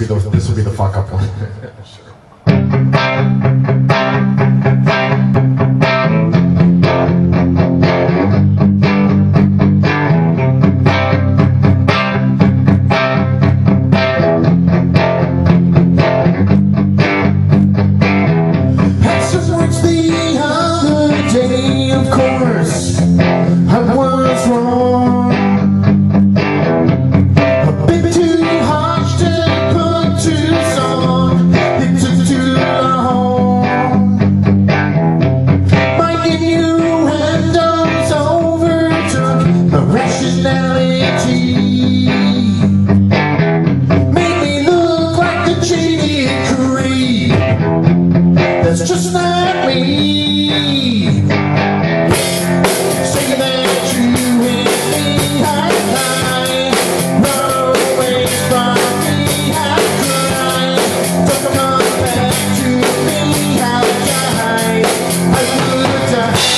This will be the fuck up one. The other day, of course, I was wrong. A bit too harsh to put to song. It took too long. My innuendos overtook the rationality. Made me look like the jaded creep. That's just not me. Say that you and me had lied, run away from me, had cried. Don't come back to me, how died. I would die.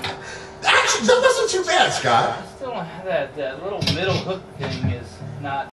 That wasn't too bad, Scott. Still, that little middle hook thing is not